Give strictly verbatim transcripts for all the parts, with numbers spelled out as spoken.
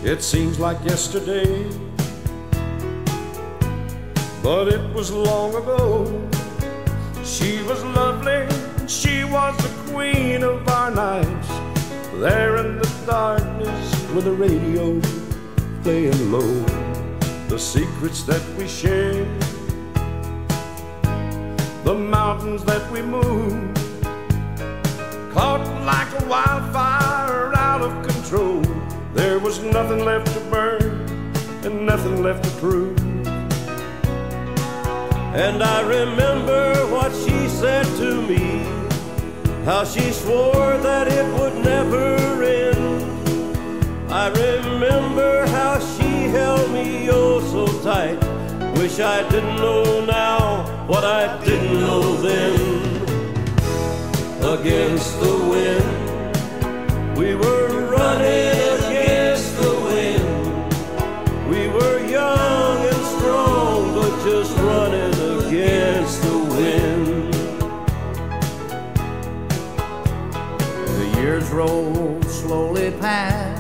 It seems like yesterday, but it was long ago. She was lovely, she was the queen of our nights, there in the darkness with the radio playing low. The secrets that we shared, the mountains that we moved, caught like a wildfire out of control. There was nothing left to burn and nothing left to prove. And I remember what she said to me, how she swore that it would never end. I remember how she held me oh so tight. Wish I didn't know now what I didn't know then. Against the wind, we were running against the wind. We were young and strong, but just running against the wind. The years rolled slowly past.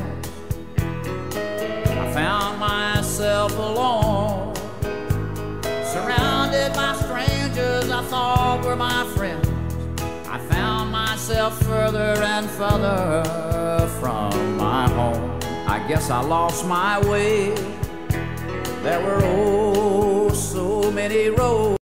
I found myself alone, surrounded by strangers I thought were my friends. I found myself further and further from my home. I guess I lost my way. There were oh so many roads